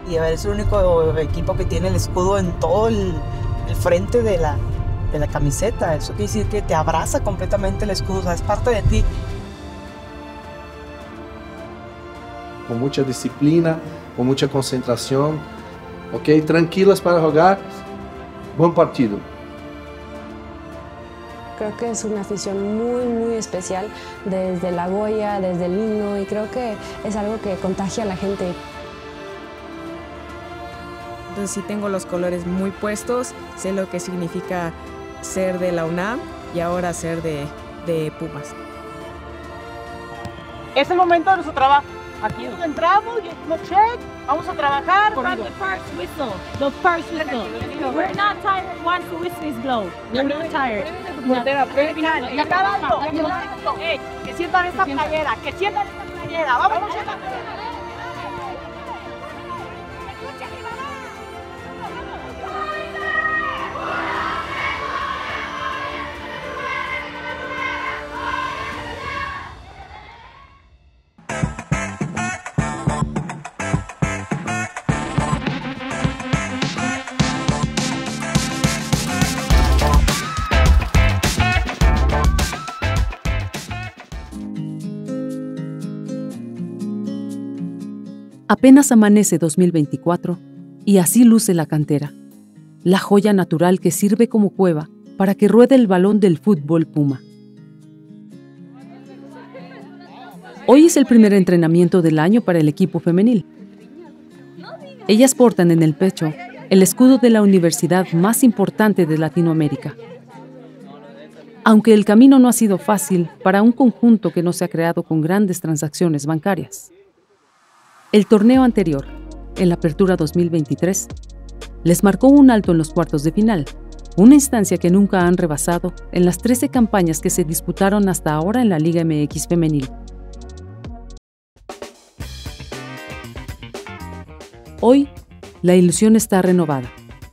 Y a ver, es el único equipo que tiene el escudo en todo el frente de la camiseta. Eso quiere decir que te abraza completamente el escudo, o sea, es parte de ti. Con mucha disciplina, con mucha concentración, ok, tranquilas para jugar, buen partido. Creo que es una afición muy especial, desde la Goya, desde el himno, y creo que es algo que contagia a la gente. Entonces sí tengo los colores muy puestos, sé lo que significa ser de la UNAM y ahora ser de Pumas. Es el momento de nuestro trabajo. Aquí entramos, check, vamos a trabajar. The first whistle. We're not tired once the whistle is blown. We're not tired. Y acá alto. Que sientan esta playera, Vamos, Apenas amanece 2024 y así luce la cantera, la joya natural que sirve como cueva para que ruede el balón del fútbol Puma. Hoy es el primer entrenamiento del año para el equipo femenil. Ellas portan en el pecho el escudo de la universidad más importante de Latinoamérica. Aunque el camino no ha sido fácil para un conjunto que no se ha creado con grandes transacciones bancarias. El torneo anterior, en la Apertura 2023, les marcó un alto en los cuartos de final, una instancia que nunca han rebasado en las 13 campañas que se disputaron hasta ahora en la Liga MX femenil. Hoy, la ilusión está renovada.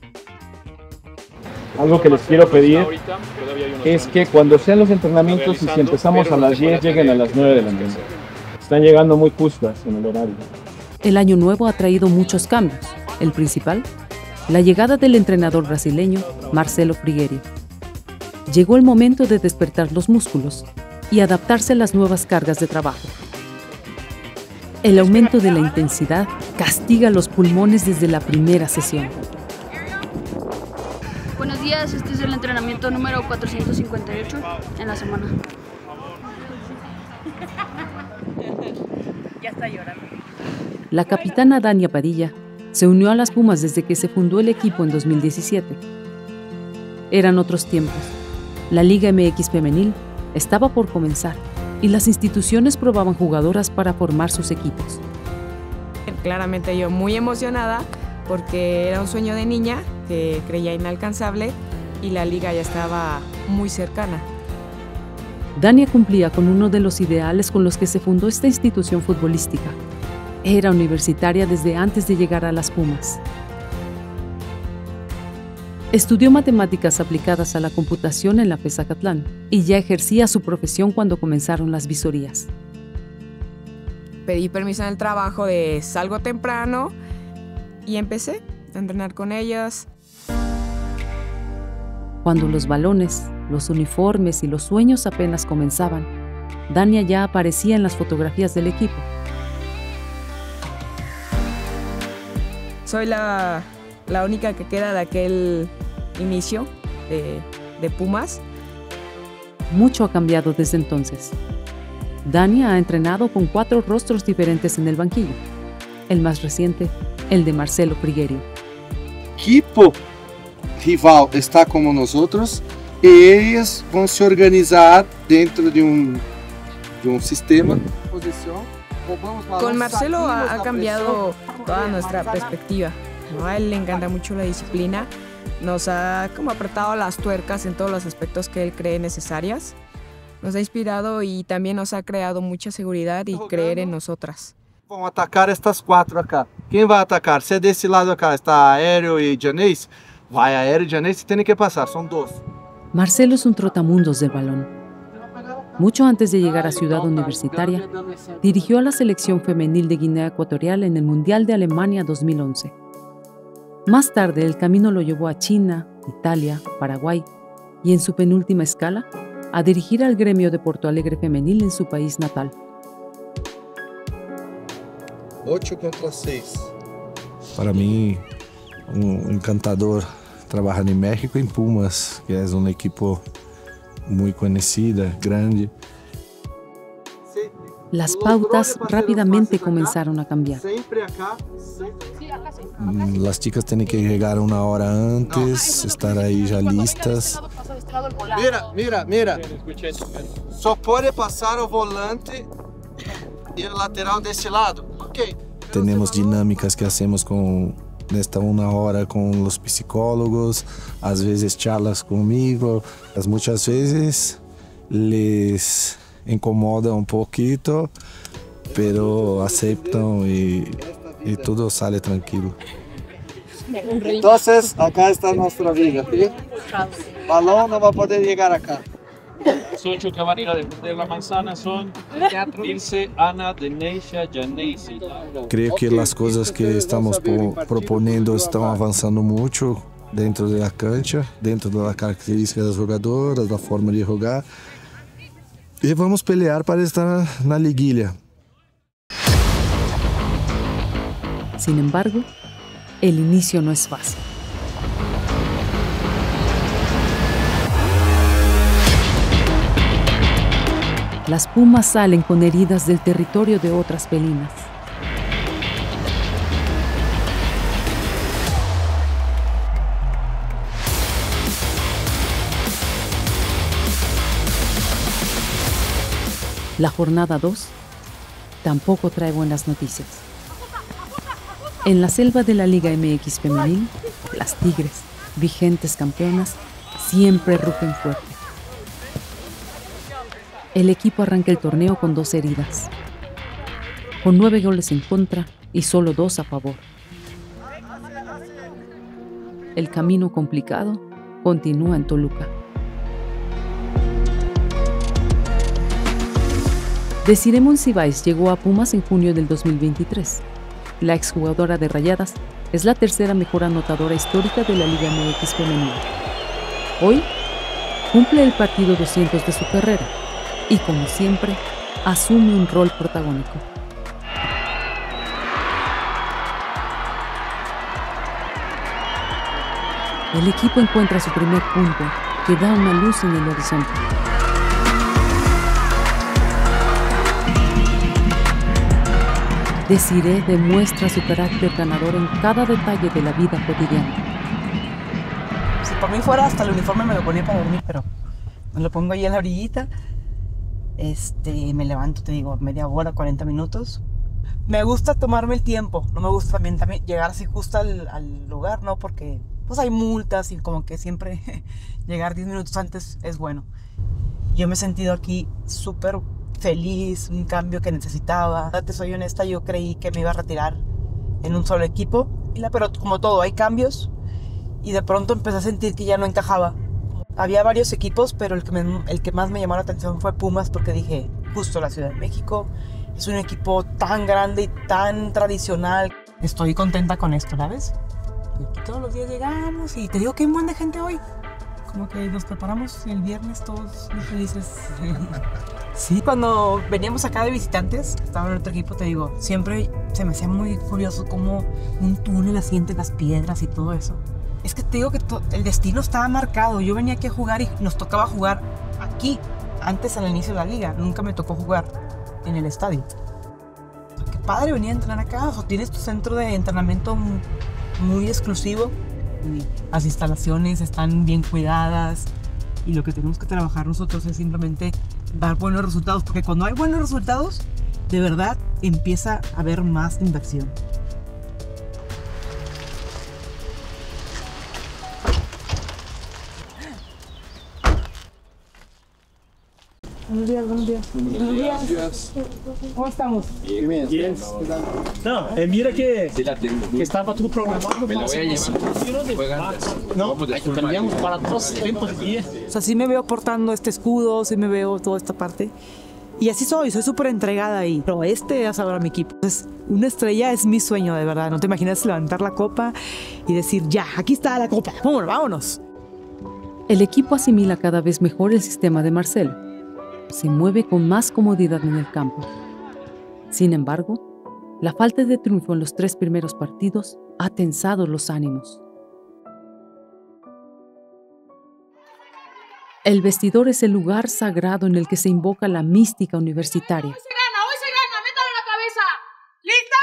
Algo que les quiero pedir es que cuando sean los entrenamientos y si empezamos a las 10, lleguen a las 9 de la mañana. Están llegando muy justas en el horario. El año nuevo ha traído muchos cambios. El principal, la llegada del entrenador brasileño Marcelo Friguerio. Llegó el momento de despertar los músculos y adaptarse a las nuevas cargas de trabajo. El aumento de la intensidad castiga los pulmones desde la primera sesión. Buenos días, este es el entrenamiento número 458 en la semana. Ya está llorando. La capitana Dania Padilla se unió a las Pumas desde que se fundó el equipo en 2017. Eran otros tiempos. La Liga MX femenil estaba por comenzar y las instituciones probaban jugadoras para formar sus equipos. Claramente yo muy emocionada porque era un sueño de niña que creía inalcanzable y la liga ya estaba muy cercana. Dania cumplía con uno de los ideales con los que se fundó esta institución futbolística. Era universitaria desde antes de llegar a las Pumas. Estudió matemáticas aplicadas a la computación en la FES Zacatlán y ya ejercía su profesión cuando comenzaron las visorías. Pedí permiso en el trabajo de salgo temprano y empecé a entrenar con ellas. Cuando los balones, los uniformes y los sueños apenas comenzaban, Dania ya aparecía en las fotografías del equipo. Soy la única que queda de aquel inicio de Pumas. Mucho ha cambiado desde entonces. Dania ha entrenado con 4 rostros diferentes en el banquillo. El más reciente, el de Marcelo Friguerio. Equipo rival está como nosotros y ellas van a se organizar dentro de un sistema. Con Marcelo ha cambiado toda nuestra perspectiva, ¿no? A él le encanta mucho la disciplina, nos ha como apretado las tuercas en todos los aspectos que él cree necesarias, nos ha inspirado y también nos ha creado mucha seguridad y creer en nosotras. Vão atacar estas 4 acá. Quem vai atacar? Se é desse lado acá está Aéreo e Janês, vai Aéreo e Janês, tem que passar, são 2. Marcelo es un trotamundos del balón. Mucho antes de llegar a Ciudad Universitaria, dirigió a la selección femenil de Guinea Ecuatorial en el Mundial de Alemania 2011. Más tarde, el camino lo llevó a China, Italia, Paraguay y, en su penúltima escala, a dirigir al gremio de Porto Alegre femenil en su país natal. 8 contra 6. Para mí, encantador trabajar en México, en Pumas, que es un equipo muy conocida, grande. Las pautas rápidamente comenzaron a cambiar. Las chicas tienen que llegar una hora antes, estar ahí ya listas. Mira. Só puede pasar el volante y el lateral de este lado. Okay. Tenemos dinámicas que hacemos con esta una hora con los psicólogos, a veces charlas conmigo, muchas veces les incomoda un poquito, pero aceptan y todo sale tranquilo. Entonces, acá está nuestra viga, ¿sí? Balón no va a poder llegar acá. Las 8 que van a ir a defender la manzana son Ilse, Ana, Deneisha, Janaisi. Creo que las cosas que estamos proponiendo están avanzando mucho dentro de la cancha, dentro de las características de las jugadoras, la forma de jugar. Y vamos a pelear para estar en la liguilla. Sin embargo, el inicio no es fácil. Las Pumas salen con heridas del territorio de otras felinas. La jornada 2 tampoco trae buenas noticias. En la selva de la Liga MX femenil, las Tigres, vigentes campeonas, siempre rugen fuerte. El equipo arranca el torneo con 2 heridas, con 9 goles en contra y solo 2 a favor. El camino complicado continúa en Toluca. Desiree Monsiváis llegó a Pumas en junio del 2023. La exjugadora de Rayadas es la tercera mejor anotadora histórica de la Liga MX femenil. Hoy cumple el partido 200 de su carrera y, como siempre, asume un rol protagónico. El equipo encuentra su primer punto, que da una luz en el horizonte. Desiree demuestra su carácter ganador en cada detalle de la vida cotidiana. Si por mí fuera, hasta el uniforme me lo ponía para dormir, pero me lo pongo ahí en la orillita. Me levanto, te digo, media hora, 40 minutos. Me gusta tomarme el tiempo, no me gusta también llegar así justo al lugar, ¿no? Porque pues hay multas y como que siempre llegar 10 minutos antes es bueno. Yo me he sentido aquí súper feliz, un cambio que necesitaba. Te soy honesta, yo creí que me iba a retirar en un solo equipo, pero como todo, hay cambios y de pronto empecé a sentir que ya no encajaba. Había varios equipos, pero el que más me llamó la atención fue Pumas, porque dije, justo la Ciudad de México es un equipo tan grande y tan tradicional. Estoy contenta con esto, ¿sabes? Y aquí todos los días llegamos y te digo que hay un buen de gente hoy. Como que nos preparamos el viernes todos muy felices. Sí, cuando veníamos acá de visitantes, estaba en otro equipo, te digo, siempre se me hacía muy curioso cómo un túnel así entre las piedras y todo eso. Es que te digo que el destino estaba marcado. Yo venía aquí a jugar y nos tocaba jugar aquí, antes al inicio de la liga. Nunca me tocó jugar en el estadio. Qué padre venir a entrenar acá. O tienes tu centro de entrenamiento muy exclusivo. Las instalaciones están bien cuidadas. Y lo que tenemos que trabajar nosotros es simplemente dar buenos resultados. Porque cuando hay buenos resultados, de verdad empieza a haber más inversión. Buenos días, buenos días. Buenos días. ¿Cómo estamos? Bien. No, mira que estaba todo programado. Me la voy a llevar. No, cambiamos para todos los tiempos de día. O sea, sí me veo portando este escudo, sí me veo toda esta parte. Y así soy súper entregada ahí. Pero ya sabrá mi equipo. Entonces, una estrella es mi sueño, de verdad. No te imaginas levantar la copa y decir, ya, aquí está la copa, vámonos. El equipo asimila cada vez mejor el sistema de Marcelo. Se mueve con más comodidad en el campo. Sin embargo, la falta de triunfo en los 3 primeros partidos ha tensado los ánimos. El vestidor es el lugar sagrado en el que se invoca la mística universitaria. Hoy se gana, métalo en la cabeza. ¿Listo?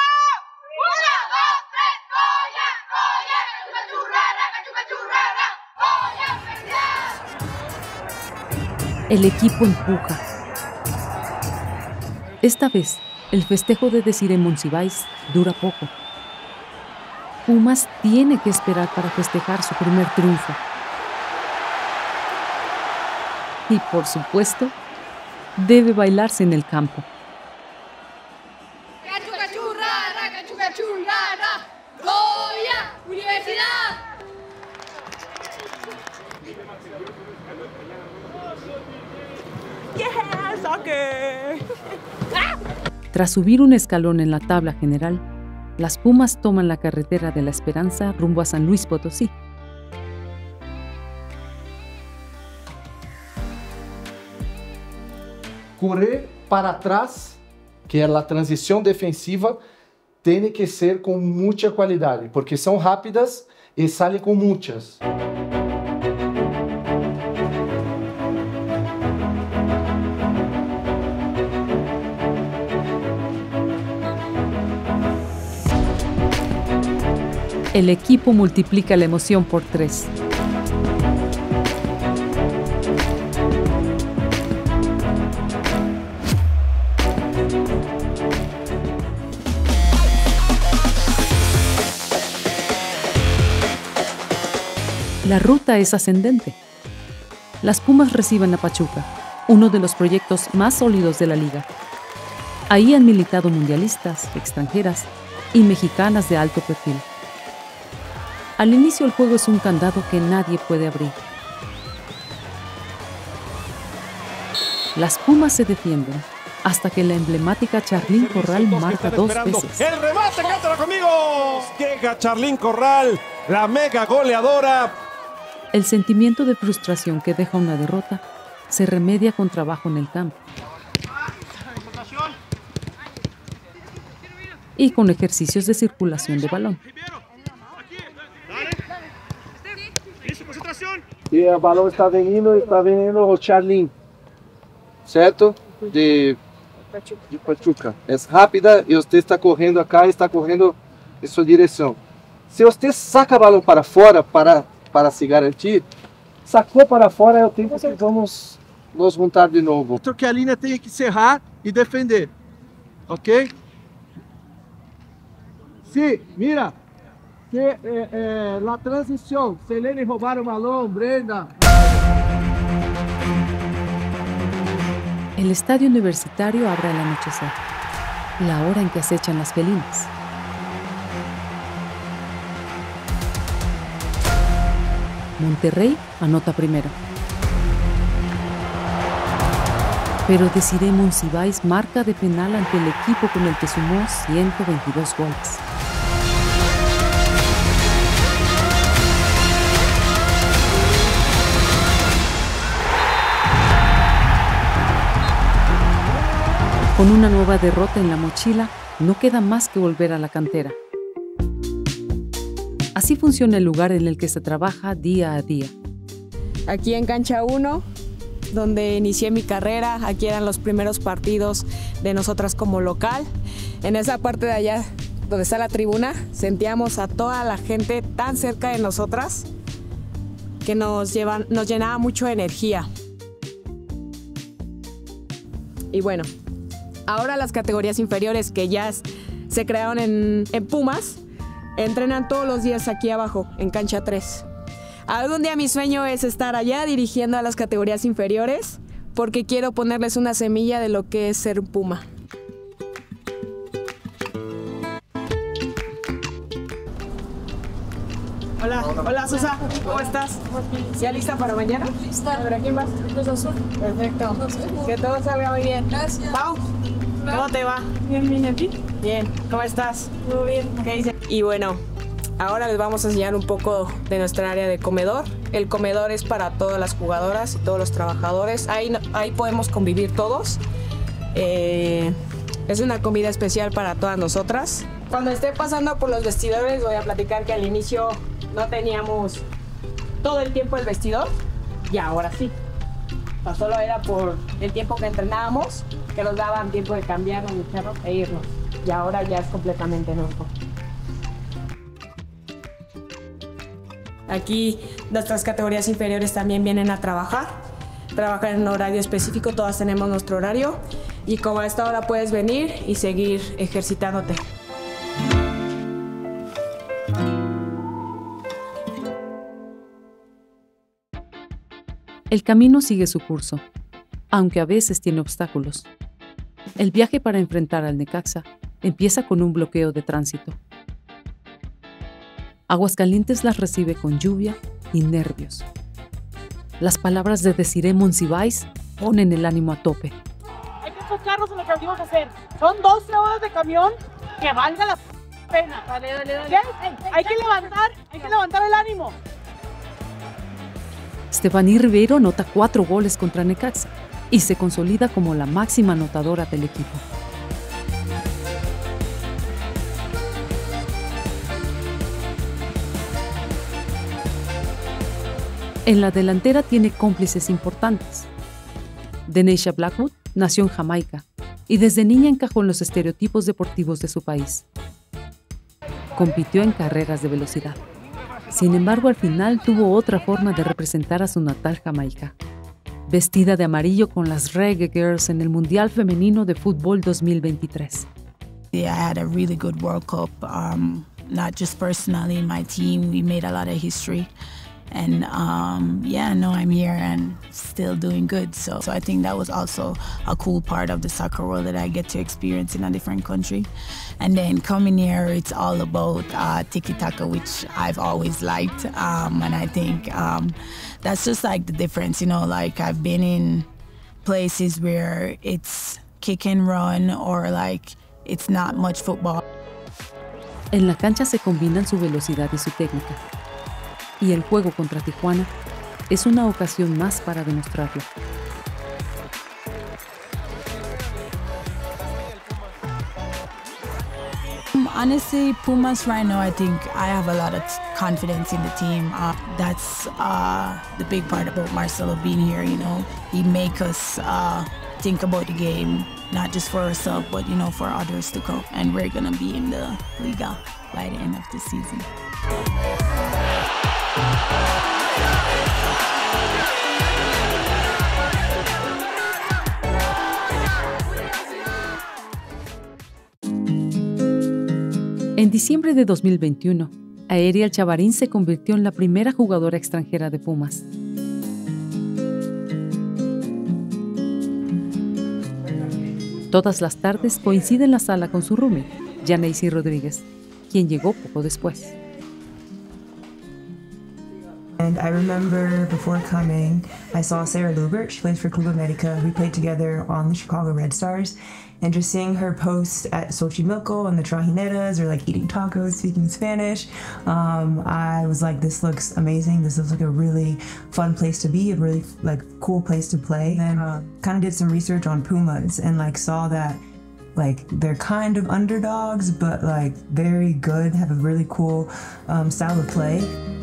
1, 2, 3, El equipo empuja. Esta vez, el festejo de Desiree Monsiváis dura poco. Pumas tiene que esperar para festejar su primer triunfo. Y, por supuesto, debe bailarse en el campo. ¡Goya! ¡Universidad! ¡Yeah! ¡Soccer! Tras subir un escalón en la tabla general, las Pumas toman la carretera de la Esperanza rumbo a San Luis Potosí. Correr para atrás, que é a transição defensiva, tem que ser com muita qualidade, porque são rápidas e saem com muitas. El equipo multiplica la emoción por 3. La ruta es ascendente. Las Pumas reciben a Pachuca, uno de los proyectos más sólidos de la liga. Ahí han militado mundialistas, extranjeras y mexicanas de alto perfil. Al inicio el juego es un candado que nadie puede abrir. Las Pumas se defienden hasta que la emblemática Charlín Corral marca 2 veces. ¡El remate, cántalo conmigo! Llega Charlín Corral, la mega goleadora. El sentimiento de frustración que deja una derrota se remedia con trabajo en el campo y con ejercicios de circulación de balón. E o balão está vindo o Charlín, certo? De Pachuca. É rápida e você está correndo acá, está correndo em sua direção. Se você saca o balão para fora para se garantir, sacou para fora, é o tempo que vamos nos juntar de novo. Que a linha tem que cerrar e defender, ok? Sim, mira. Que la transición, Selene roubar o balón, Brenda. El estadio universitario abre al anochecer, la hora en que acechan las felinas. Monterrey anota primero. Pero Desiree Monsiváis marca de penal ante el equipo con el que sumó 122 goles. Con una nueva derrota en la mochila, no queda más que volver a la cantera. Así funciona el lugar en el que se trabaja día a día. Aquí en Cancha 1, donde inicié mi carrera, aquí eran los primeros partidos de nosotras como local. En esa parte de allá, donde está la tribuna, sentíamos a toda la gente tan cerca de nosotras que nos llenaba mucho de energía. Y bueno, ahora las categorías inferiores que ya se crearon en Pumas, entrenan todos los días aquí abajo, en Cancha 3. Algún día mi sueño es estar allá dirigiendo a las categorías inferiores porque quiero ponerles una semilla de lo que es ser un Puma. Hola, hola Susa, ¿cómo estás? ¿Ya lista para mañana? Lista. A ver, ¿a quién vas? Cruz Azul. Perfecto. Que todo salga muy bien. Gracias. Pau, ¿cómo te va? Bien, bien, ¿a ti? Bien, ¿cómo estás? Todo bien. ¿Qué dices? Y bueno, ahora les vamos a enseñar un poco de nuestra área de comedor. El comedor es para todas las jugadoras y todos los trabajadores. Ahí podemos convivir todos. Es una comida especial para todas nosotras. Cuando esté pasando por los vestidores voy a platicar que al inicio no teníamos todo el tiempo el vestidor y ahora sí. Solo era por el tiempo que entrenábamos, que nos daban tiempo de cambiarnos, ducharnos e irnos. Y ahora ya es completamente nuevo. Aquí nuestras categorías inferiores también vienen a trabajar. Trabajan en un horario específico, todas tenemos nuestro horario. Y como a esta hora puedes venir y seguir ejercitándote. El camino sigue su curso, aunque a veces tiene obstáculos. El viaje para enfrentar al Necaxa empieza con un bloqueo de tránsito. Aguascalientes las recibe con lluvia y nervios. Las palabras de Desiree Monsiváis ponen el ánimo a tope. Hay que enfocarnos en lo que venimos a hacer. Son 12 horas de camión que valga la pena. Dale. Hay que levantar el ánimo. Estefaní Ribeiro anota 4 goles contra Necaxa y se consolida como la máxima anotadora del equipo. En la delantera tiene cómplices importantes. Deneisha Blackwood nació en Jamaica y desde niña encajó en los estereotipos deportivos de su país. Compitió en carreras de velocidad. Sin embargo, al final tuvo otra forma de representar a su natal Jamaica. Vestida de amarillo con las Reggae Girls en el Mundial Femenino de Fútbol 2023. I had a really good World Cup, not just personally in my team. We made a lot of history. And I'm here and still doing good. So I think that was also a cool part of the soccer world that I get to experience in a different country. And then coming here, it's all about tiki-taka, which I've always liked. And I think that's just like the difference, like I've been in places where it's kick and run or like it's not much football. En la cancha se combinan su velocidad y su técnica. Y el juego contra Tijuana es una ocasión más para demostrarlo. Honestly, Pumas right now, I think I have a lot of confidence in the team. That's the big part about Marcelo being here, He makes us think about the game, not just for ourselves, but, for others to come. And we're going to be in the Liga by the end of the season. En diciembre de 2021, Aerial Chavarín se convirtió en la primera jugadora extranjera de Pumas. Todas las tardes coincide en la sala con su roomie, Janaisy Rodríguez, quien llegó poco después. And I remember before coming, I saw Sarah Lubert. She plays for Club America. We played together on the Chicago Red Stars. And just seeing her post at Xochimilco and the Trajineras or like eating tacos, speaking Spanish, I was like, this looks amazing. This looks like a really fun place to be, a really cool place to play. And kind of did some research on Pumas and saw that they're kind of underdogs, but very good, have a really cool style of play.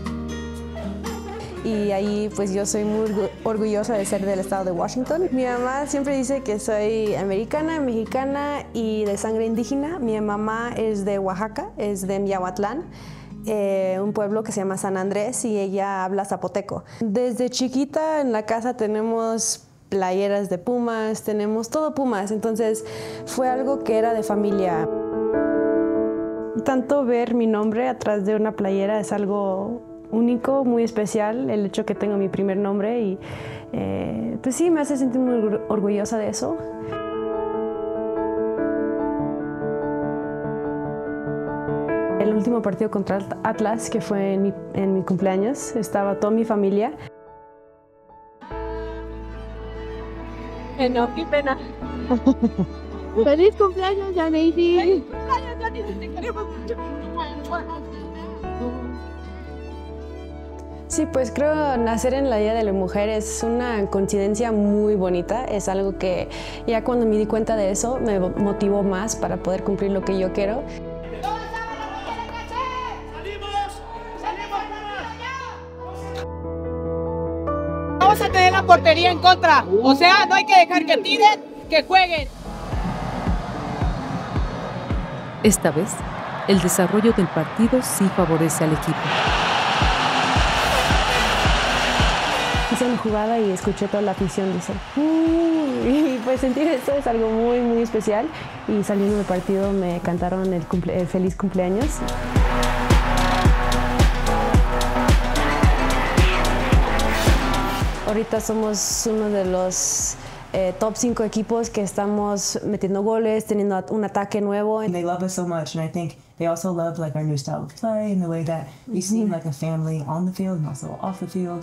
Y ahí pues yo soy muy orgullosa de ser del estado de Washington. Mi mamá siempre dice que soy americana, mexicana y de sangre indígena. Mi mamá es de Oaxaca, es de Miahuatlán, un pueblo que se llama San Andrés, y ella habla zapoteco. Desde chiquita en la casa tenemos playeras de Pumas, tenemos todo Pumas, entonces fue algo que era de familia. Tanto ver mi nombre atrás de una playera es algo único, muy especial el hecho que tengo mi primer nombre y pues sí, me hace sentir muy orgullosa de eso. El último partido contra Atlas, que fue en mi cumpleaños, estaba toda mi familia. No, qué pena. ¡Feliz cumpleaños, Yaneidi! ¡Feliz cumpleaños, Yaneidi! ¡Te queremos mucho! Sí, pues creo nacer en la Día de la Mujer es una coincidencia muy bonita. Es algo que ya cuando me di cuenta de eso me motivó más para poder cumplir lo que yo quiero. Vamos a tener la portería en contra, o sea, no hay que dejar que tiren, que jueguen. Esta vez, el desarrollo del partido sí favorece al equipo. Hice una jugada y escuché toda la afición decir y pues sentir eso es algo muy muy especial, y saliendo del partido me cantaron el feliz cumpleaños. Ahorita somos uno de los top 5 equipos que estamos metiendo goles, teniendo un ataque nuevo. And they love us so much, and I think they also love like our new style of play and the way that we seem like a family on the field and also off the field.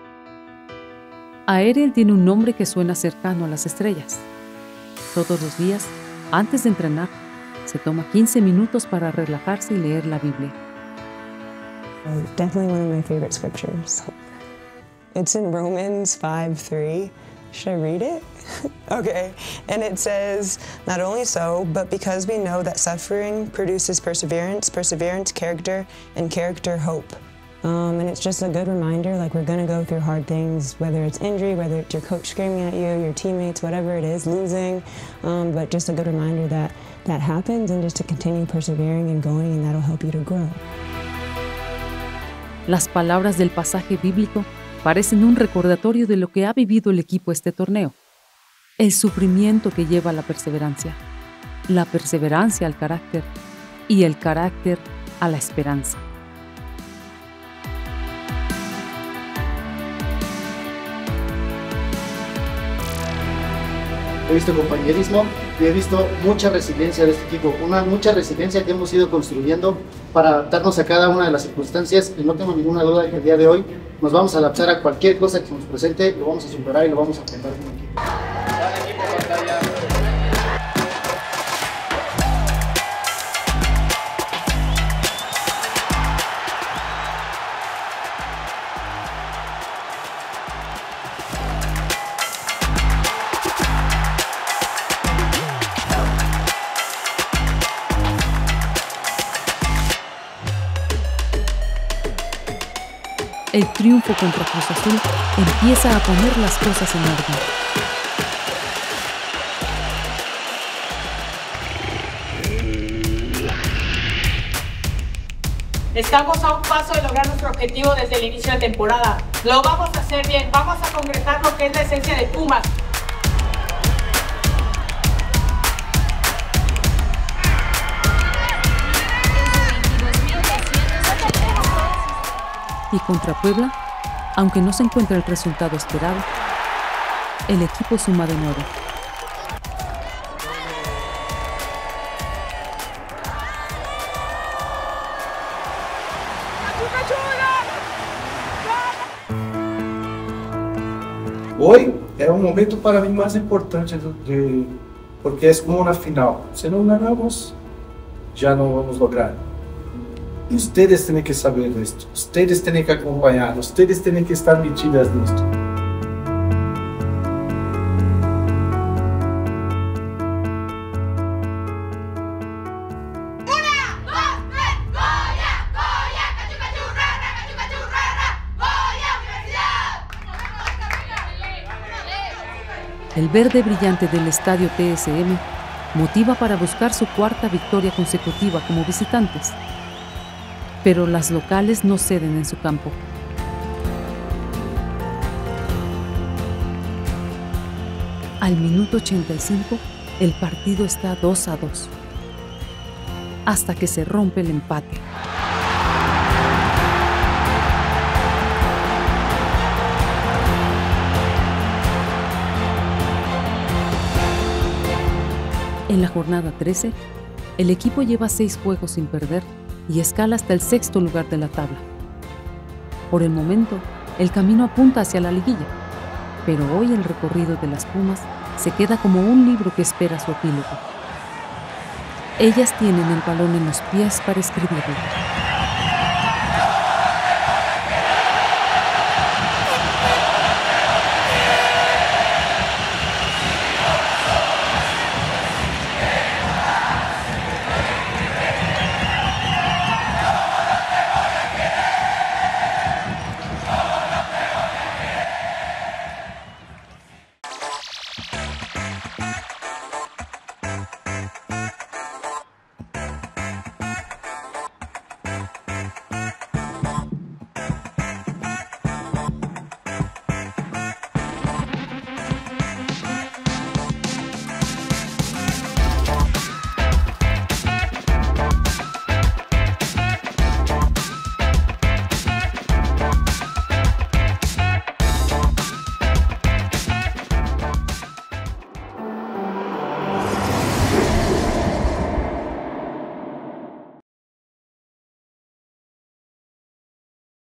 Aeriel tiene un nombre que suena cercano a las estrellas. Todos los días, antes de entrenar, se toma 15 minutos para relajarse y leer la Biblia. Definitely one of my favorite scriptures. It's in Romans 5:3. Should I read it? Okay. And it says, not only so, but because we know that suffering produces perseverance, perseverance, character, and character, hope. And it's just a good reminder, like we're going to go through hard things, whether it's injury, whether it's your coach screaming at you, your teammates, whatever it is, losing. But just a good reminder that that happens, and just to continue persevering and going, and that'll help you to grow. Las palabras del pasaje bíblico parecen un recordatorio de lo que ha vivido el equipo este torneo. El sufrimiento que lleva a la perseverancia al carácter y el carácter a la esperanza. He visto compañerismo y he visto mucha resiliencia de este equipo, mucha resiliencia que hemos ido construyendo para adaptarnos a cada una de las circunstancias, y no tengo ninguna duda de que el día de hoy nos vamos a adaptar a cualquier cosa que se nos presente, lo vamos a superar y lo vamos a aprender como equipo. El triunfo contra Cruz Azul empieza a poner las cosas en orden. Estamos a un paso de lograr nuestro objetivo desde el inicio de temporada. Lo vamos a hacer bien, vamos a concretar lo que es la esencia de Pumas. Y contra Puebla, aunque no se encuentra el resultado esperado, el equipo suma de nuevo. Hoy é o momento para mim mais importante porque é como uma final. Se não ganhamos, já não vamos lograr. Y ustedes tienen que saber esto, ustedes tienen que acompañar, ustedes tienen que estar metidas en esto. El verde brillante del estadio TSM motiva para buscar su cuarta victoria consecutiva como visitantes. Pero las locales no ceden en su campo. Al minuto 85, el partido está 2-2, hasta que se rompe el empate. En la jornada 13, el equipo lleva 6 juegos sin perder y escala hasta el 6º lugar de la tabla. Por el momento, el camino apunta hacia la liguilla, pero hoy el recorrido de las Pumas se queda como un libro que espera su epílogo. Ellas tienen el balón en los pies para escribirlo.